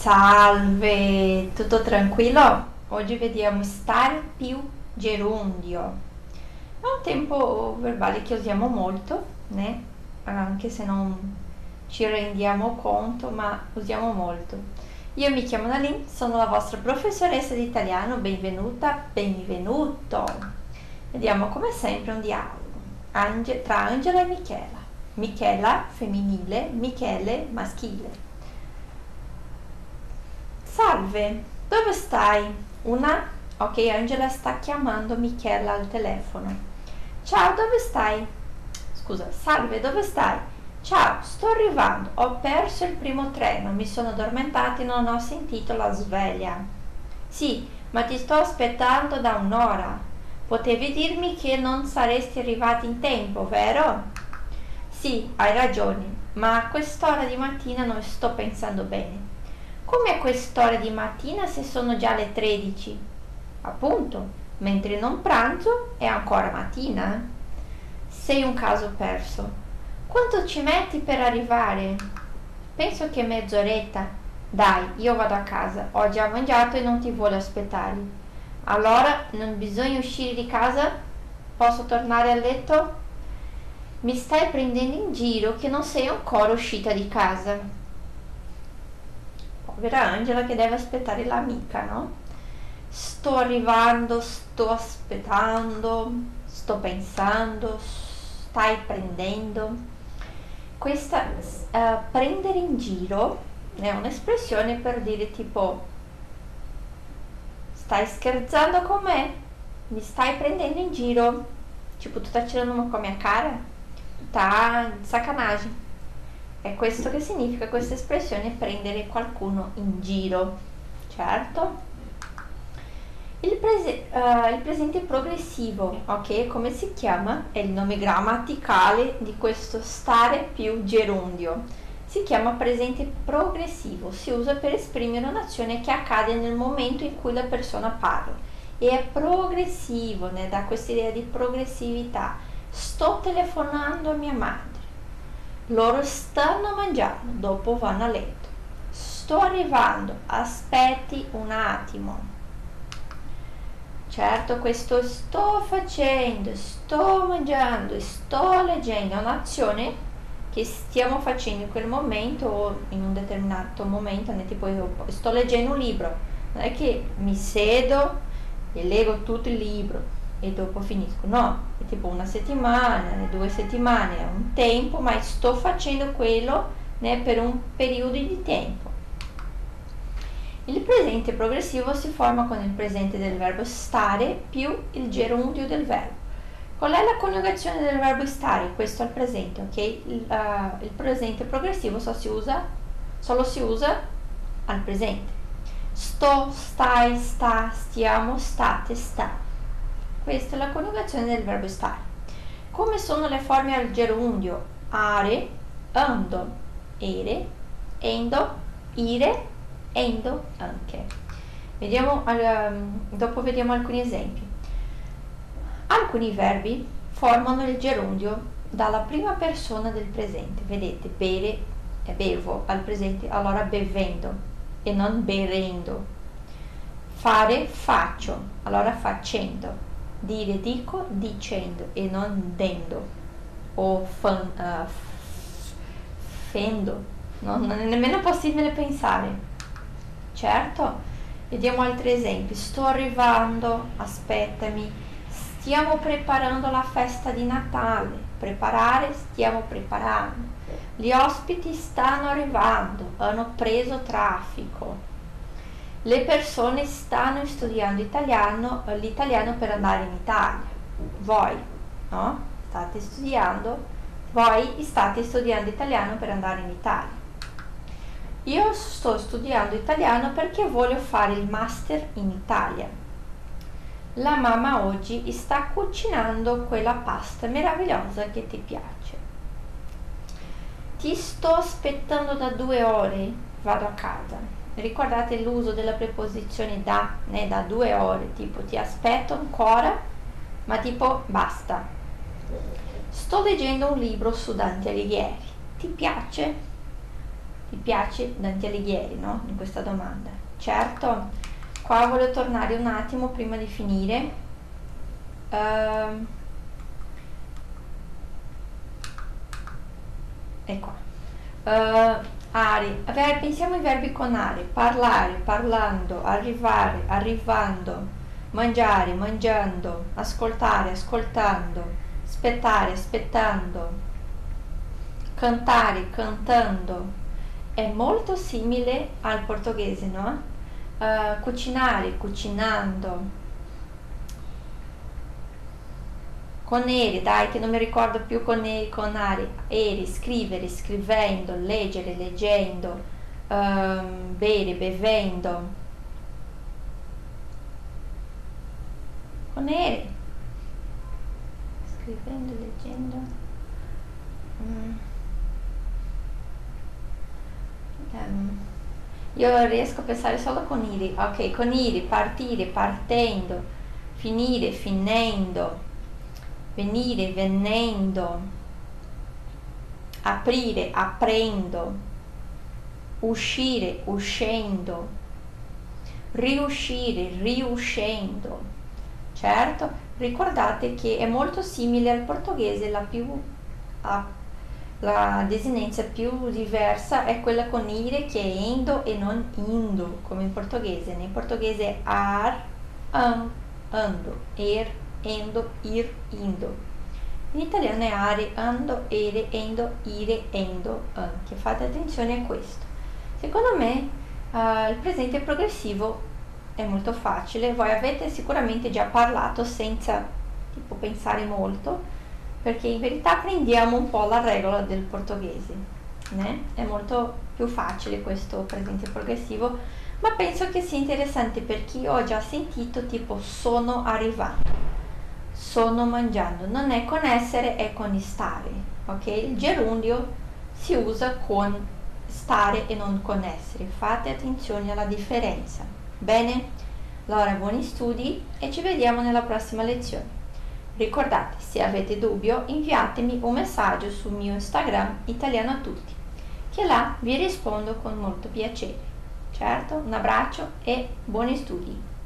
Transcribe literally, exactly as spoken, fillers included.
Salve, tutto tranquillo? Oggi vediamo stare più gerundio. È un tempo verbale che usiamo molto, né? Anche se non ci rendiamo conto, ma usiamo molto. Io mi chiamo Nalin, sono la vostra professoressa di italiano, benvenuta, benvenuto. Vediamo come sempre un dialogo Ange- tra Angela e Michela. Michela femminile, Michele maschile. Salve, dove stai? Una? Ok, Angela sta chiamando Michela al telefono. Ciao, dove stai? Scusa, salve, dove stai? Ciao, sto arrivando. Ho perso il primo treno, mi sono addormentata e non ho sentito la sveglia. Sì, ma ti sto aspettando da un'ora. Potevi dirmi che non saresti arrivati in tempo, vero? Sì, hai ragione, ma a quest'ora di mattina non sto pensando bene. Come a quest'ora di mattina se sono già le tredici? Appunto, mentre non pranzo è ancora mattina. Sei un caso perso. Quanto ci metti per arrivare? Penso che mezz'oretta. Dai, io vado a casa. Ho già mangiato e non ti voglio aspettare. Allora, non bisogna uscire di casa? Posso tornare a letto? Mi stai prendendo in giro che non sei ancora uscita di casa. Povera Angela che deve aspettare l'amica, no? Sto arrivando, sto aspettando, sto pensando, stai prendendo. Questa uh, prendere in giro è un'espressione per dire tipo stai scherzando con me? Mi stai prendendo in giro? Tipo, tu tá tirando uma com a minha cara? Tá de sacanagem. È questo che significa questa espressione, prendere qualcuno in giro, certo? Il, prese- uh, il presente progressivo, ok? Come si chiama? È il nome grammaticale di questo stare più gerundio. Si chiama presente progressivo, si usa per esprimere un'azione che accade nel momento in cui la persona parla. E è progressivo, ne dà questa idea di progressività. Sto telefonando a mia madre. Loro stanno mangiando, dopo vanno a letto. Sto arrivando, aspetti un attimo. Certo, questo sto facendo, sto mangiando e sto leggendo è un'azione che stiamo facendo in quel momento o in un determinato momento, né? Tipo io sto leggendo un libro, non è che mi sedo e leggo tutto il libro e dopo finisco, no, è tipo una settimana, due settimane, è un tempo, ma sto facendo quello, né, per un periodo di tempo. Il presente progressivo si forma con il presente del verbo stare più il gerundio del verbo. Qual è la coniugazione del verbo stare? Questo è il presente, ok? Il, uh, il presente progressivo solo si usa, solo si usa al presente. Sto, stai, sta, stiamo, state, sta. Questa è la coniugazione del verbo stare. Come sono le forme al gerundio? Are, ando, ere, endo, ire, endo anche. Vediamo, um, dopo vediamo alcuni esempi. Alcuni verbi formano il gerundio dalla prima persona del presente. Vedete, bere è bevo al presente, allora bevendo e non berendo. Fare, faccio, allora facendo. Dire, dico, dicendo e non dendo o fan, uh, fendo, no, non è nemmeno possibile pensare, certo. Vediamo altri esempi. Sto arrivando, aspettami. Stiamo preparando la festa di Natale. Preparare, stiamo preparando. Gli ospiti stanno arrivando, hanno preso traffico. Le persone stanno studiando italiano, l'italiano per andare in Italia. Voi, no? State studiando, voi state studiando italiano per andare in Italia. Io sto studiando italiano perché voglio fare il master in Italia. La mamma oggi sta cucinando quella pasta meravigliosa che ti piace. Ti sto aspettando da due ore, vado a casa. Ricordate l'uso della preposizione da, né, da due ore, tipo ti aspetto ancora, ma tipo basta. Sto leggendo un libro su Dante Alighieri. Ti piace? Ti piace Dante Alighieri, no? In questa domanda. Certo, qua voglio tornare un attimo prima di finire. Uh, e qua. Uh, Ari, pensiamo ai verbi con ari: parlare, parlando, arrivare, arrivando, mangiare, mangiando, ascoltare, ascoltando, aspettare, aspettando, cantare, cantando. È molto simile al portoghese, no? Uh, cucinare, cucinando. Con eri, dai, che non mi ricordo più con eri, con ari, eri, scrivere, scrivendo, leggere, leggendo, um, bere, bevendo. Con eri, scrivendo, leggendo. Mm. Um. Io riesco a pensare solo con iri. Ok, con iri, partire, partendo, finire, finendo, venire, venendo, aprire, aprendo, uscire, uscendo, riuscire, riuscendo. Certo, ricordate che è molto simile al portoghese, la più a, la desinenza più diversa è quella con ire, che è endo e non indo, come in portoghese. In portoghese è ar, an, ando, er, endo, ir, indo. In italiano è are, ando, ere, endo, ire, endo, anche. Fate attenzione a questo. Secondo me uh, il presente progressivo è molto facile. Voi avete sicuramente già parlato senza tipo pensare molto, perché in verità prendiamo un po' la regola del portoghese, né? È molto più facile questo presente progressivo, ma penso che sia interessante per chi ho già sentito tipo sono arrivando, sono mangiando. Non è con essere, è con stare, ok? Il gerundio si usa con stare e non con essere. Fate attenzione alla differenza. Bene? Allora, buoni studi e ci vediamo nella prossima lezione. Ricordate, se avete dubbio, inviatemi un messaggio sul mio Instagram Italiano a Tutti, che là vi rispondo con molto piacere. Certo, un abbraccio e buoni studi!